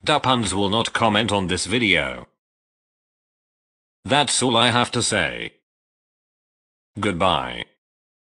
DuhPuns will not comment on this video. That's all I have to say. Goodbye.